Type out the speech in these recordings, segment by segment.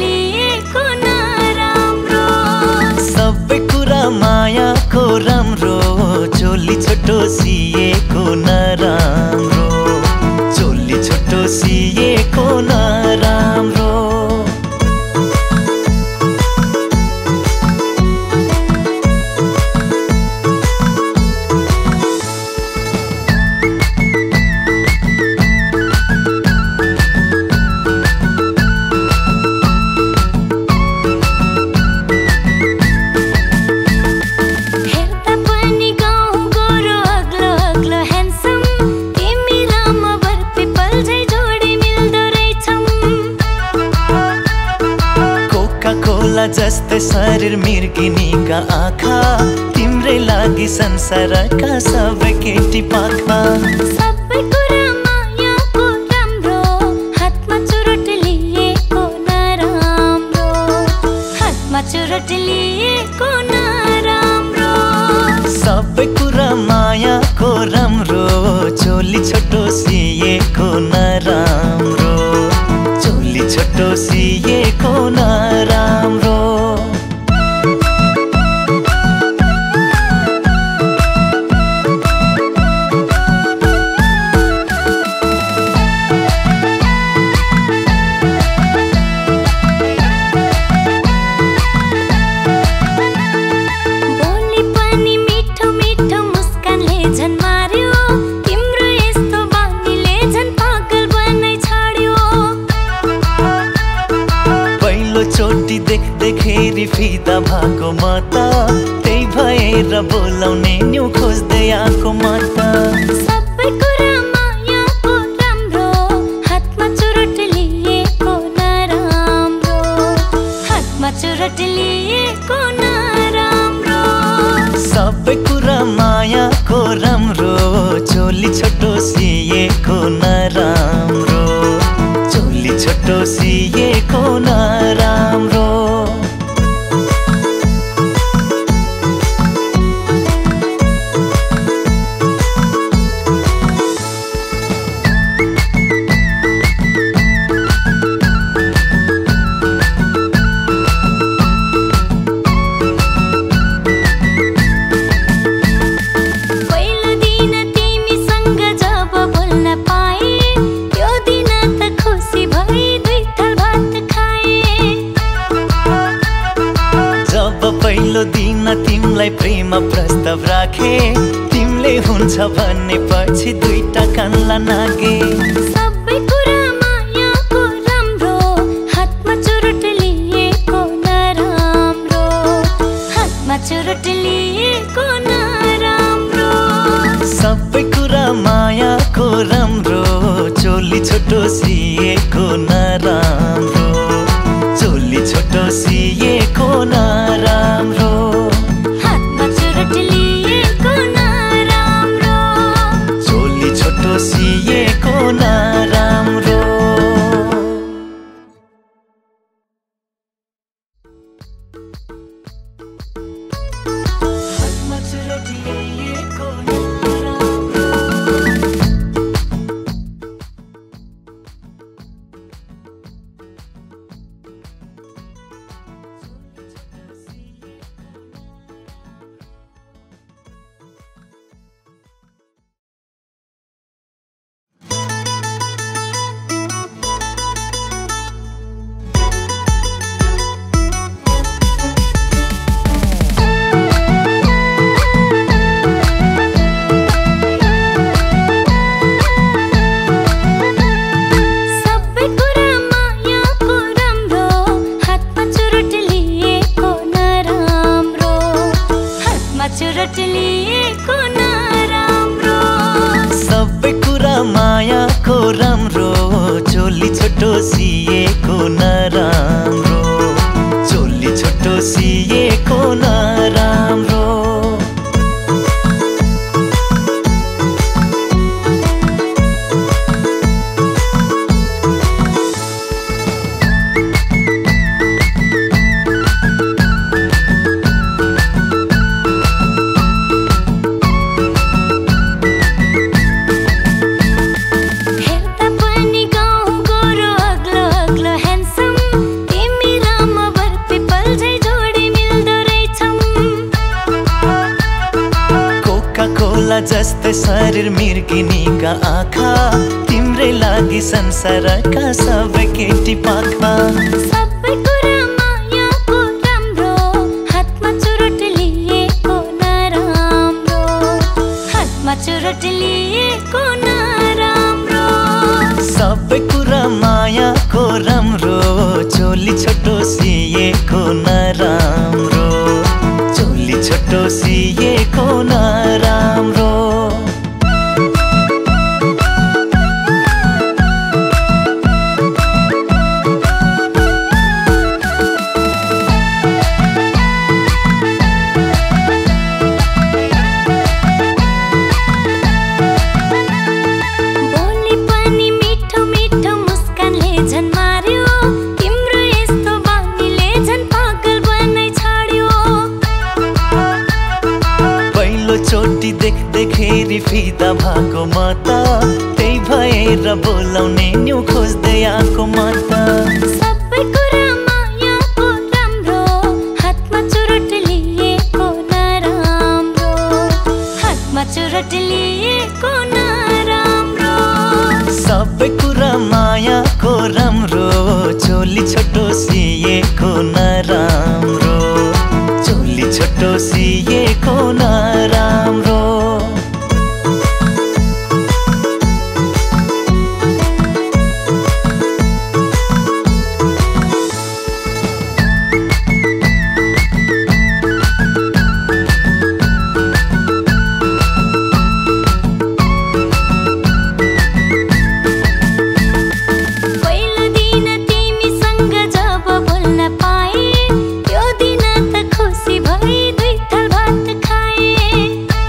लिएको नराम्रो। सबै कुरा मायाको राम्रो, चोली छोटो सिएको नराम्रो, चोली छोटो सिएको नराम्रो। जस्तै शरीर मिर्किनीका आँखा, तिम्रै लागि संसारका सबै केटी पाखा। सबै कुरा मायाको राम्रो, हातमा चुरोट लिएको नराम्रो, हातमा चुरोट लिएको नराम्रो। सबै कुरा मायाको राम्रो, चोली छोटो सिएको नराम्रो, चोली छोटो सिएको नराम्रो। चोटी देख्दाखेरि फिदा भएको म त, त्यही भएर बोलाउने न्यु खोज्दै आएको म त। सबै कुरा मायाको राम्रो, हातमा चुरोट लिएको नराम्रो, हातमा चुरोट लिएको नराम्रो। सबै कुरा मायाको राम्रो, चोली छोटो सिएको नराम्रो, चोली छोटो सिएको नराम्रो। पहिलो दिन तिमलाई प्रेम प्रस्ताव राखे, तिमीले हुन्छ भन्ने पछि दुईटा कानला नागे। सबै कुरा मायाको राम्रो, हातमा चुरोट लिएको नराम्रो, हातमा चुरोट लिएको नराम्रो। सबै कुरा मायाको राम्रो, चोली छोटो सिएको नराम्रो, चोली छोटो सिएको नराम्रो। हातमा चुरोट लिएको नराम्रो, चोली छोटो सिएको नराम्रो। हातमा चुरोट लिएको नराम्रो। कमला जस्तै शरीर मिर्गिनीका आँखा, तिम्रै लागि संसारका सबै केटी पाखा। सबै कुरा मायाको राम्रो, हातमा चुरोट लिएको नराम्रो, हातमा चुरोट लिएको नराम्रो। सबै कुरा मायाको राम्रो, चोली छोटो सिएको नराम्रो, चोली छोटो सिएको नराम्रो। बोली पनि मिठो मिठो मुस्कानले झन् मार्यो, तिम्रो यस्तो बानीले झन् पागल बनाइ छाड्यो। पहिलो चोटि देख्दाखेरि फिदा भएको म त, त्यही भएर बोलाउने न्यु खोज्दै आएको म त। सबै कुरा मायाको राम्रो, हातमा चुरोट लिएको नराम्रो, हातमा चुरोट लिएको नराम्रो। सबै कुरा मायाको राम्रो, चोली छोटो सिएको नराम्रो, चोली छोटो सिएको नराम्रो। पहिलो दिन तिमीसँग जब बोल्न पाएँ, त्यो दिन त खुसी भई 2 थाल भात खाएँ।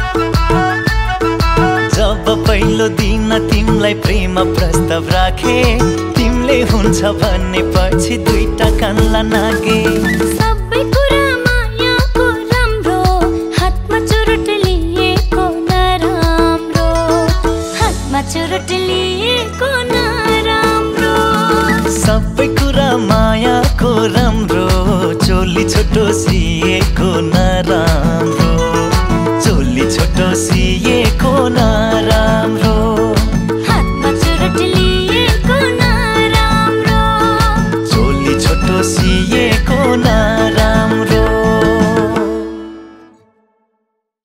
जब पहिलो दिन तिमीलाई प्रेम प्रस्ताव राखे, तिमीले हुन्छ भन्ने पछि 2टा कानला नागे। सबै कुरा मायाको राम्रो, हातमा चुरोट लिएको नराम्रो, हातमा चुरोट लिएको नराम्रो। सबै कुरा मायाको राम्रो, चोली छोटो सिएको नराम्रो, चोली छोटो सिएको नराम्रो।